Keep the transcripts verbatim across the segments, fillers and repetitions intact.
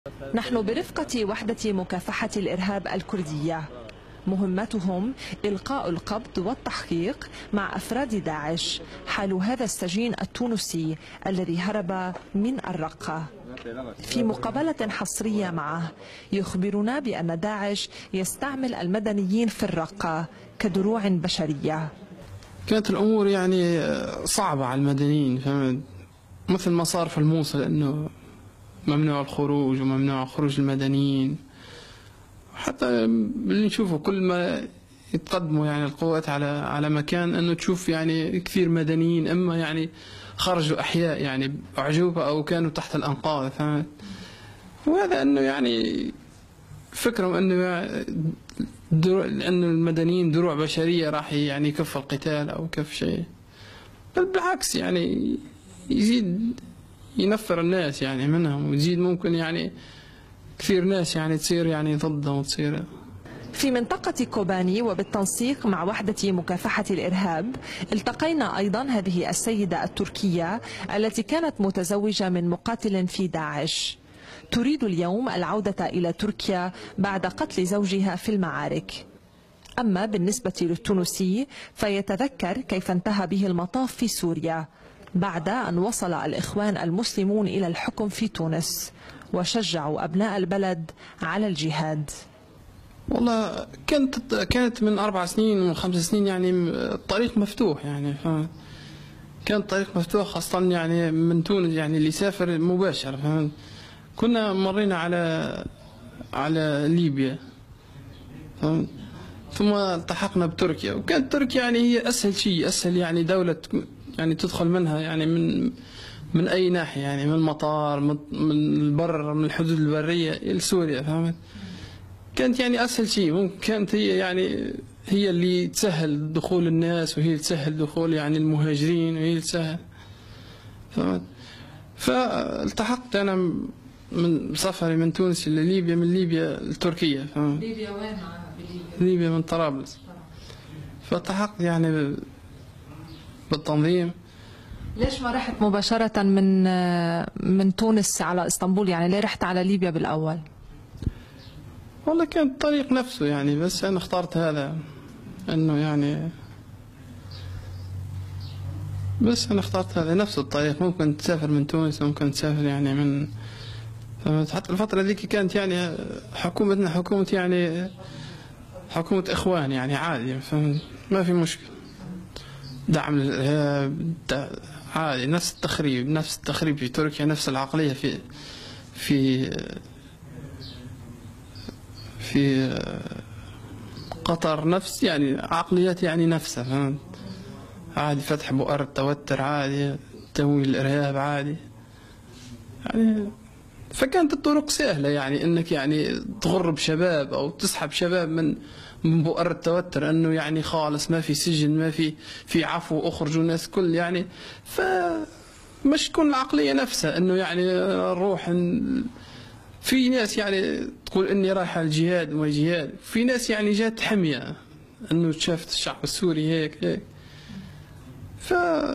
نحن برفقة وحدة مكافحة الإرهاب الكردية، مهمتهم إلقاء القبض والتحقيق مع أفراد داعش حال هذا السجين التونسي الذي هرب من الرقة. في مقابلة حصرية معه يخبرنا بأن داعش يستعمل المدنيين في الرقة كدروع بشرية. كانت الأمور يعني صعبة على المدنيين، فهمت؟ مثل ما صار في الموصل أنه ممنوع الخروج وممنوع خروج المدنيين. حتى اللي نشوفه كل ما يتقدموا يعني القوات على على مكان انه تشوف يعني كثير مدنيين، اما يعني خرجوا احياء يعني اعجوبه او كانوا تحت الانقاض، فهمت؟ وهذا انه يعني فكرهم انه لأن المدنيين دروع بشريه راح يعني يكف القتال او كف شيء، بل بالعكس يعني يزيد ينفر الناس يعني منهم، ويزيد ممكن يعني كثير ناس يعني تصير يعني ضدهم وتصير. في منطقة كوباني وبالتنسيق مع وحدة مكافحة الإرهاب التقينا أيضا هذه السيدة التركية التي كانت متزوجة من مقاتل في داعش، تريد اليوم العودة إلى تركيا بعد قتل زوجها في المعارك. أما بالنسبة للتونسي فيتذكر كيف انتهى به المطاف في سوريا بعد أن وصل الإخوان المسلمون إلى الحكم في تونس وشجعوا أبناء البلد على الجهاد. والله كانت كانت من أربع سنين ومن خمس سنين يعني الطريق مفتوح يعني، فهمت؟ كان الطريق مفتوح خاصة يعني من تونس يعني اللي يسافر مباشر، فهمت؟ كنا مرينا على على ليبيا، فهمت؟ ثم التحقنا بتركيا، وكانت تركيا يعني هي أسهل شيء، أسهل يعني دولة يعني تدخل منها يعني من من أي ناحية يعني، من المطار، من البر، من الحدود البرية إلى سوريا، فهمت؟ كانت يعني أسهل شيء، ممكن كانت هي يعني هي اللي تسهل دخول الناس، وهي اللي تسهل دخول يعني المهاجرين، وهي اللي تسهل، فهمت؟ فالتحقت أنا من سفري من تونس إلى ليبيا، من ليبيا لتركيا، فهمت؟ ليبيا وين معها بليبيا؟ ليبيا من طرابلس. فالتحقت يعني بالتنظيم. ليش ما رحت مباشرة من من تونس على اسطنبول؟ يعني ليه رحت على ليبيا بالأول؟ والله كان الطريق نفسه يعني، بس أنا اخترت هذا إنه يعني بس أنا اخترت هذا نفس الطريق. ممكن تسافر من تونس، ممكن تسافر يعني من، حتى الفترة ذيك كانت يعني حكومتنا حكومة يعني حكومة إخوان يعني عادي، ما في مشكلة. دعم للإرهاب عادي، نفس التخريب نفس التخريب في تركيا، نفس العقلية في في في قطر، نفس يعني عقليات يعني نفسها، فهمت؟ عادي فتح بؤر التوتر عادي، تمويل الإرهاب عادي يعني. فكانت الطرق سهلة يعني انك يعني تغرب شباب او تسحب شباب من من بؤر التوتر، انه يعني خالص ما في سجن، ما في في عفو، اخرجوا الناس كل يعني. فمش تكون العقلية نفسها انه يعني نروح. في ناس يعني تقول اني رايحة الجهاد وما جهاد، في ناس يعني جات حمية انه شافت الشعب السوري هيك هيك، ف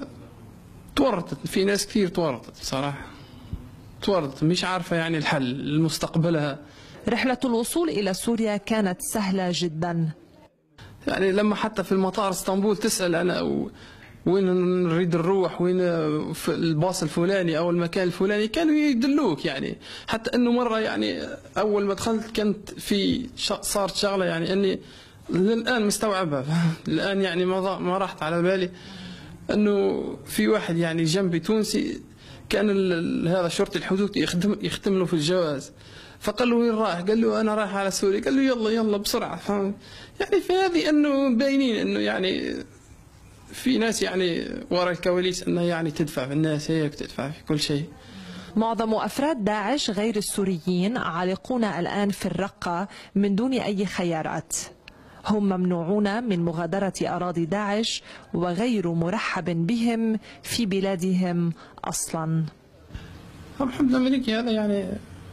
تورطت. في ناس كثير تورطت بصراحة، تورطت مش عارفة يعني الحل لمستقبلها. رحلة الوصول إلى سوريا كانت سهلة جدا يعني لما حتى في المطار اسطنبول تسأل أنا وين نريد نروح، وين في الباص الفلاني أو المكان الفلاني، كانوا يدلوك يعني. حتى أنه مرة يعني أول ما دخلت كانت في صارت شغلة يعني أني للآن مستوعبها الآن يعني ما ما راحت على بالي، أنه في واحد يعني جنبي تونسي كان هذا شرطي الحدود يخدم يختم له في الجواز، فقال له وين رايح؟ قال له انا رايح على سوريا. قال له يلا يلا بسرعه، فهمت؟ يعني في هذه انه باينين انه يعني في ناس يعني وراء الكواليس انها يعني تدفع في الناس، هيك تدفع في كل شيء. معظم أفراد داعش غير السوريين عالقون الآن في الرقة من دون أي خيارات، هم ممنوعون من مغادرة أراضي داعش وغير مرحب بهم في بلادهم أصلا. محمد الأمريكي هذا يعني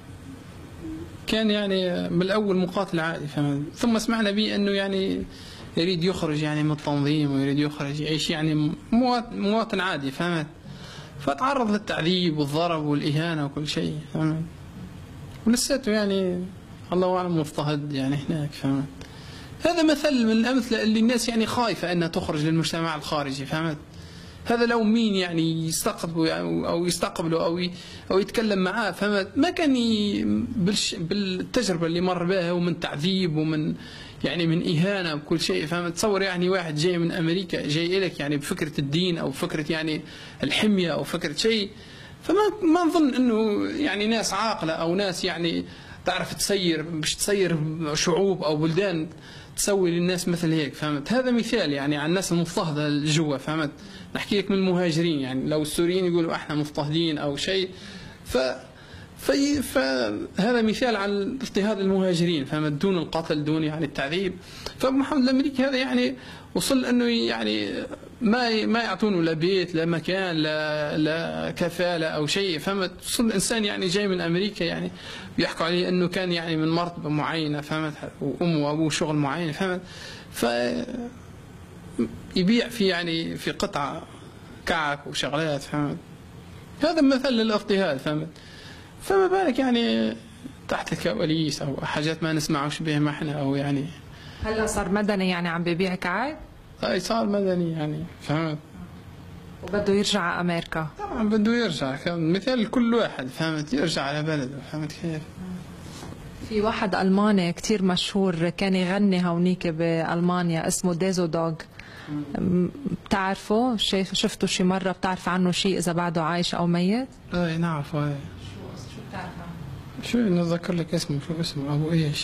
كان يعني بالأول مقاتل عادي، ثم سمعنا به أنه يعني يريد يخرج يعني من التنظيم ويريد يخرج يعيش يعني مواطن عادي، فهمت؟ فتعرض للتعذيب والضرب والإهانة وكل شيء، فهمت؟ ولساته يعني الله أعلم مضطهد يعني هناك، فهمت. هذا مثل من الأمثلة اللي الناس يعني خايفة أنها تخرج للمجتمع الخارجي، فهمت. هذا لو مين يعني يستقبله أو يستقبله أو أو يتكلم معاه، فهمت، ما كان بالش بالتجربة اللي مر بها ومن تعذيب ومن يعني من إهانة وكل شيء، فهمت. تصور يعني واحد جاي من أمريكا جاي لك يعني بفكرة الدين أو فكرة يعني الحمية أو فكرة شيء، فما ما نظن أنه يعني ناس عاقلة أو ناس يعني تعرف تسير مش تسير شعوب أو بلدان تسوي للناس مثل هيك، فهمت. هذا مثال يعني عن الناس المضطهدة جوا، فهمت. نحكي لك من المهاجرين، يعني لو السوريين يقولوا احنا مضطهدين او شيء، ف في فهذا مثال عن اضطهاد المهاجرين، فهمت، دون القتل دون يعني التعذيب. فمحمد الامريكي هذا يعني وصل انه يعني ما ما يعطونه لا بيت لا مكان لا لا كفاله او شيء، فهمت. وصل الانسان يعني جاي من امريكا يعني بيحكوا عليه انه كان يعني من مرتبه معينه، فهمت، وامه وابوه شغل معين، فهمت. ف يبيع في يعني في قطعه كعك وشغلات، فهمت. هذا مثل للاضطهاد، فهمت. فما بالك يعني تحت الكواليس او حاجات ما نسمعوش بها احنا، او يعني هلا صار مدني يعني عم ببيع كعك؟ اي صار مدني يعني، فهمت. وبده يرجع على امريكا. طبعا بده يرجع، مثال لكل واحد، فهمت، يرجع على بلده، فهمت كيف. في واحد الماني كثير مشهور كان يغني هونيك بالمانيا اسمه ديزو دوغ، بتعرفه؟ شايف شفته شي مره؟ بتعرف عنه شيء اذا بعده عايش او ميت؟ اي نعرفه. اي شو شو بتعرف عنه؟ شو نتذكر لك اسمه، شو اسمه، ابو ايش؟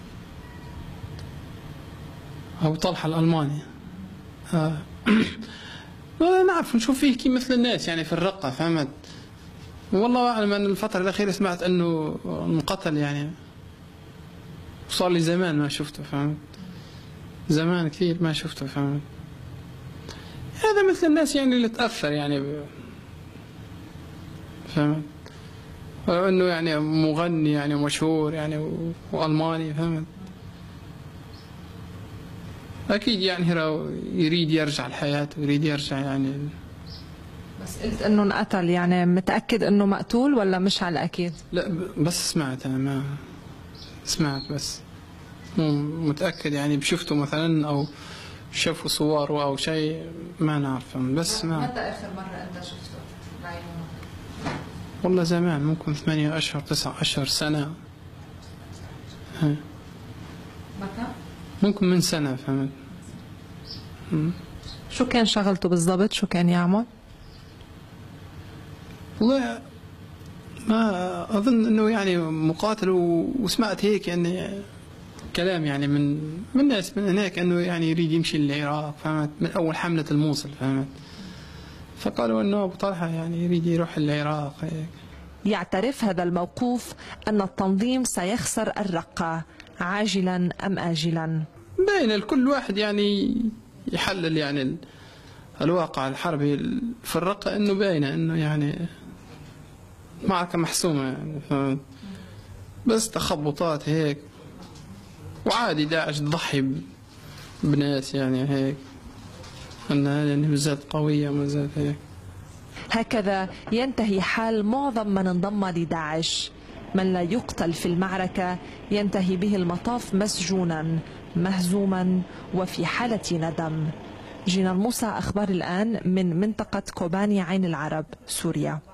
ابو طلحه الالماني. آه. والله نعرف نشوف فيه كي مثل الناس يعني في الرقه، فهمت. والله اعلم ان الفتره الاخيره سمعت انه انقتل يعني، وصار لي زمان ما شفته، فهمت. زمان كثير ما شفته، فهمت. هذا مثل الناس يعني اللي تاثر يعني ب... فهمت. ولو انه يعني مغني يعني مشهور يعني و... والماني، فهمت. اكيد يعني يريد يرجع لحياته ويريد يرجع يعني. بس قلت انه انقتل، يعني متاكد انه مقتول ولا مش على اكيد؟ لا بس سمعت، انا ما سمعت، بس مو متاكد يعني بشفته مثلا او شافوا صوره او شيء، ما نعرف، بس ما. متى اخر مره انت شفته بعينك؟ والله زمان، ممكن ثمانية اشهر تسعة اشهر سنه. ها. متى؟ ممكن من سنه، فهمت. شو كان شغلته بالضبط؟ شو كان يعمل؟ والله ما اظن انه يعني مقاتل، وسمعت هيك يعني كلام يعني من من ناس من هناك انه يعني يريد يمشي للعراق، فهمت، من اول حمله الموصل، فهمت. فقالوا انه ابو طلحه يعني يريد يروح العراق هيك. يعترف هذا الموقوف ان التنظيم سيخسر الرقه عاجلا ام اجلا. بين الكل واحد يعني يحلل يعني الواقع الحربي في الرقه، انه باينه انه يعني معركه محسومه يعني، فهمت. بس تخبطات هيك، وعادي داعش تضحي بناس يعني هيك، انها يعني مازالت قويه مازالت هيك. هكذا ينتهي حال معظم من انضم لداعش، من لا يقتل في المعركة ينتهي به المطاف مسجونا مهزوما وفي حالة ندم. جينا الموسى، أخبار الآن من منطقة كوباني عين العرب، سوريا.